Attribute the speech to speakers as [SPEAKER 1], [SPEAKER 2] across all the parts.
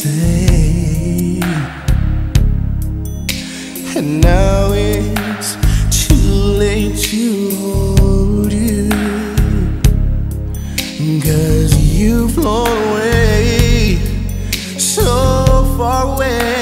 [SPEAKER 1] say. And now it's too late to hold you, 'cause you've flown away, so far away.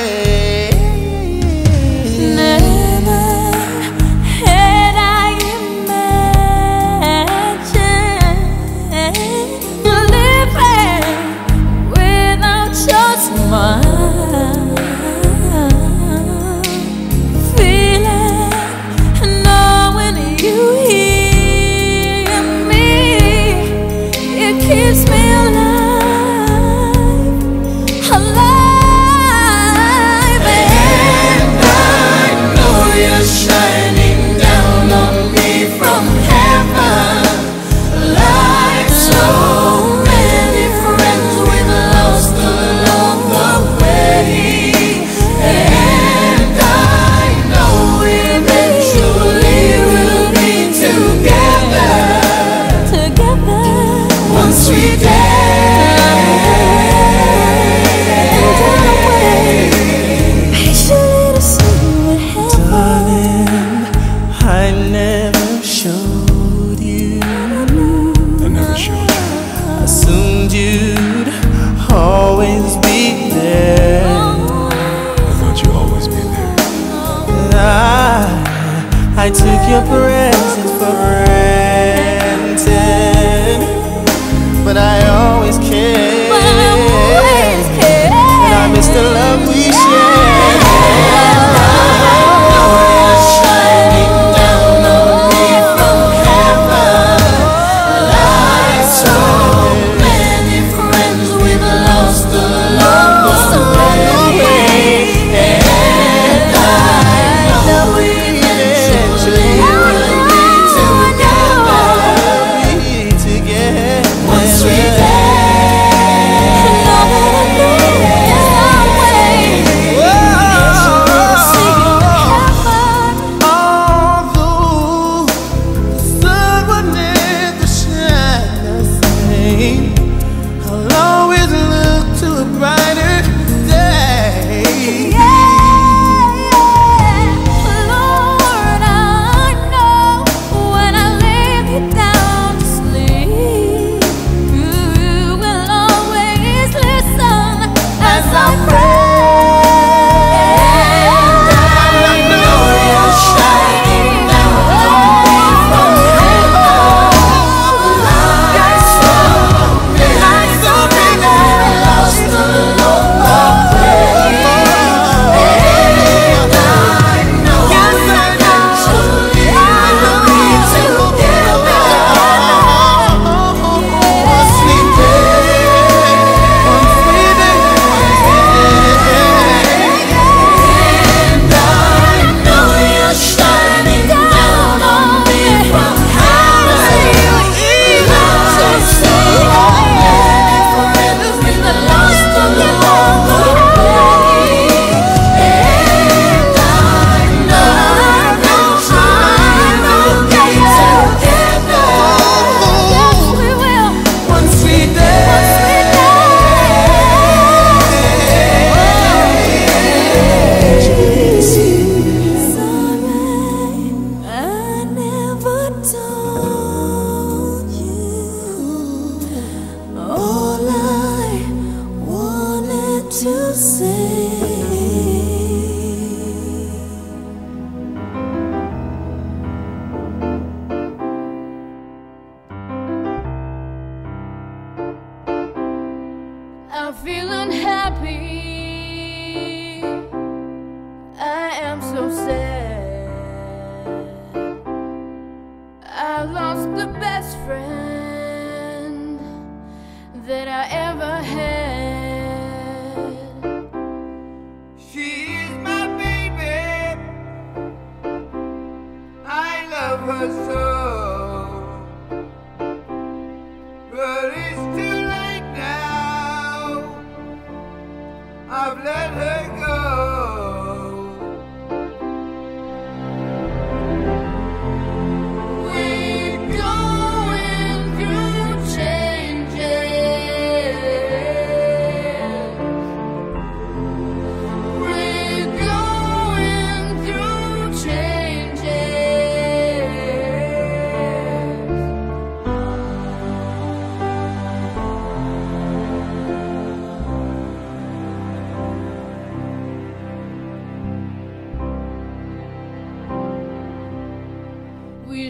[SPEAKER 1] I took your presence for granted, but I always cared, and I miss the love we shared. Shining down on me from heaven, like so many friends we've lost along the way, and I know we
[SPEAKER 2] I'm feeling happy. I am so sad. I lost the best friend that I ever had. She is my baby. I love her so. But it's too late now. I've let her go. We're going through changes.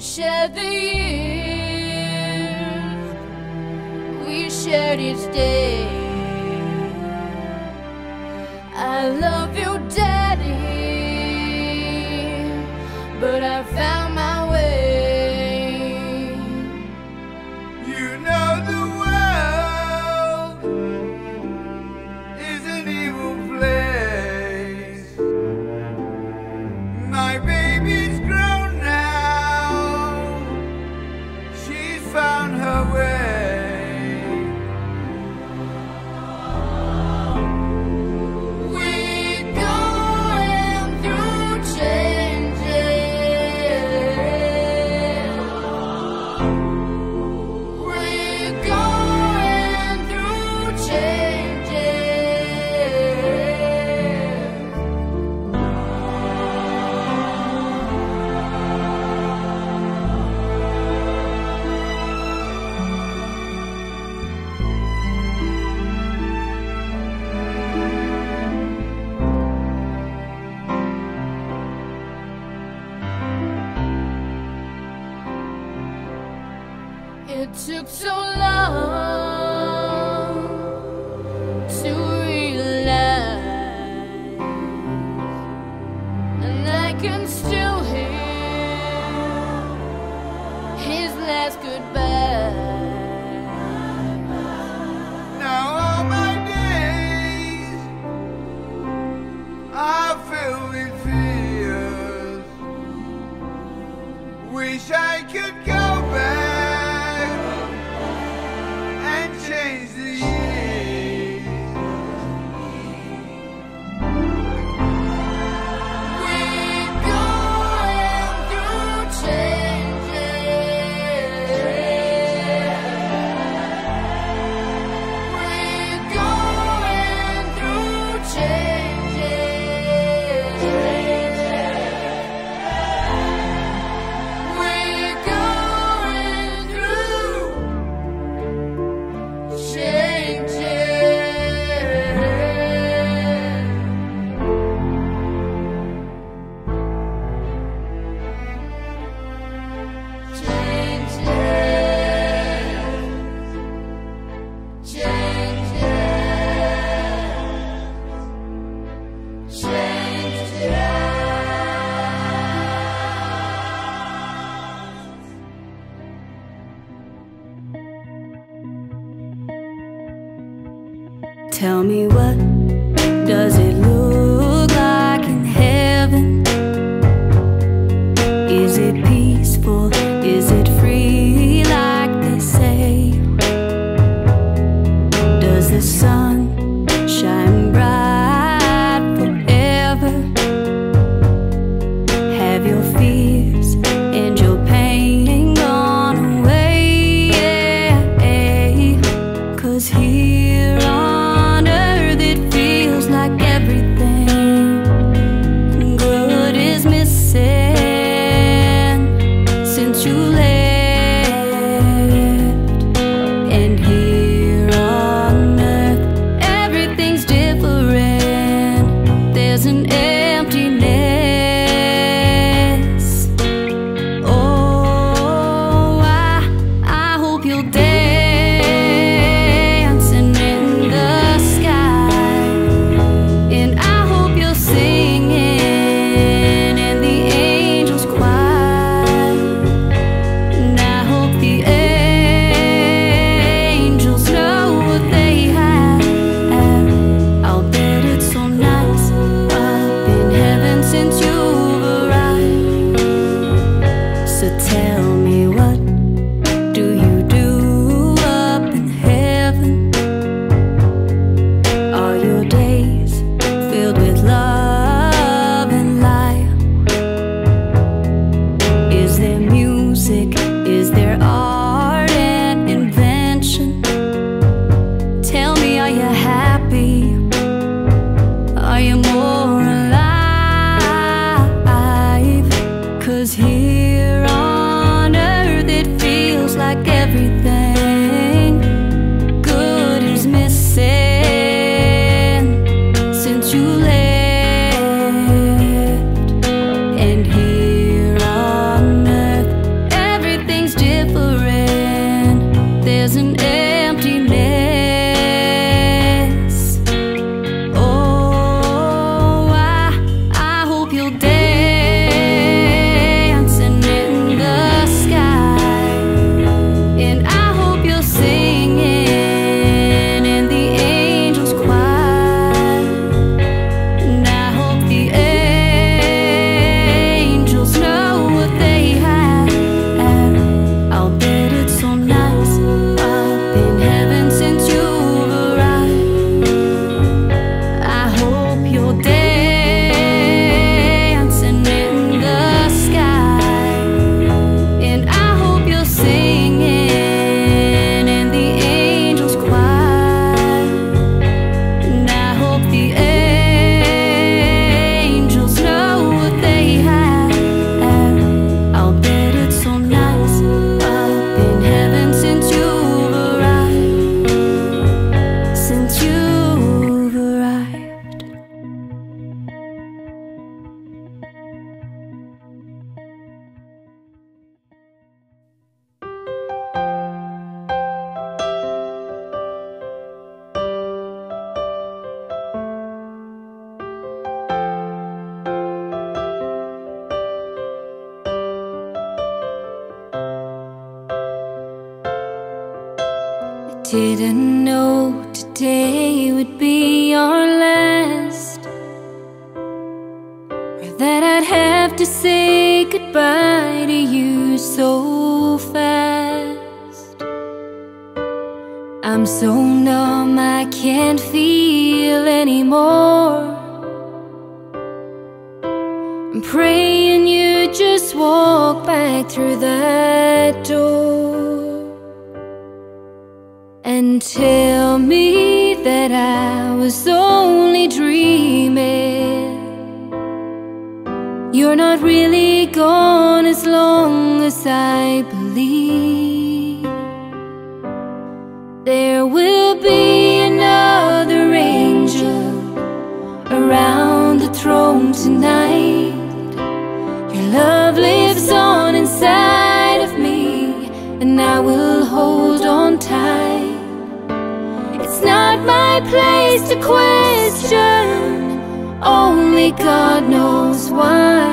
[SPEAKER 3] shared the years, we shared each day. I love you, Daddy, but I found my way.
[SPEAKER 2] You know the world is an evil place. My baby's grown now, she's found her way.
[SPEAKER 3] It took so long to realize, and I can still hear his last goodbye.
[SPEAKER 2] Now all my days are filled with fears. Wish I could go back and change the years.
[SPEAKER 3] We're going through changes. We're going through changes. We're going through
[SPEAKER 4] Tell me, what does it look like in heaven? Is it peaceful? Is it free like they say? Does the sun shine bright forever? Have your fears and your pain gone away? Yeah, 'cause here on earth it feels Didn't know today would be our last, or that I'd have to say goodbye to you so fast. I'm so numb I can't feel anymore. I'm praying you just walk back through that door and tell me that I was only dreaming. You're not really gone as long as I believe. There will be another angel around the throne tonight. Your love lives on inside of me, and I will hold on tight. It's not my place to question, only God knows why.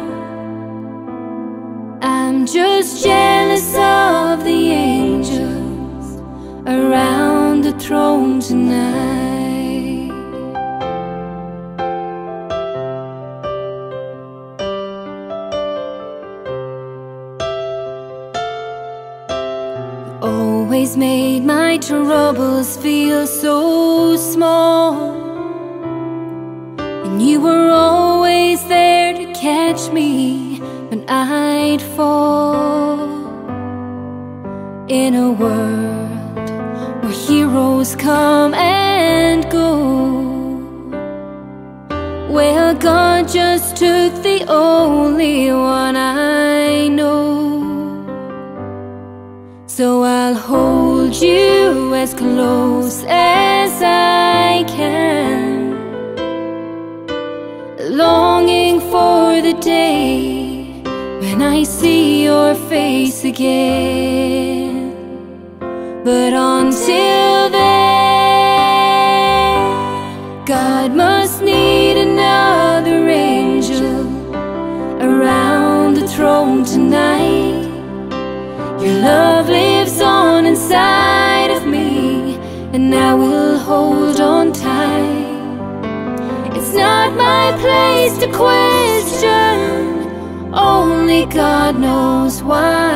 [SPEAKER 4] I'm just jealous of the angels around the throne tonight. You always made my troubles feel so small, and you were always there to catch me when I'd fall. In a world where heroes come and go, well, God just took the only one I know. So I'll hold you as close as I can, longing for the day when I see your face again. But until then, God must need another angel around the throne tonight. Your love lives on inside of me, and I will hold on tight. It's not my place to question, only God knows why.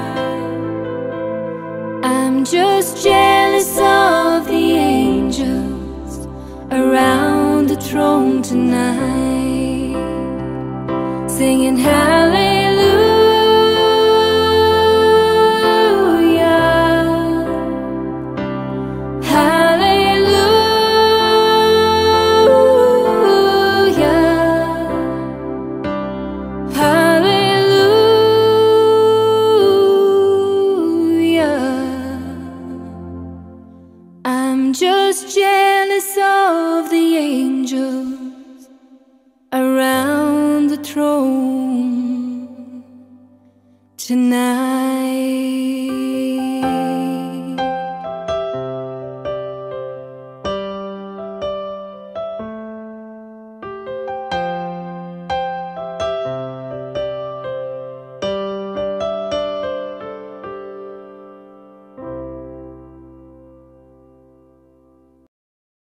[SPEAKER 4] I'm just jealous of the angels around the throne tonight, singing hallelujah.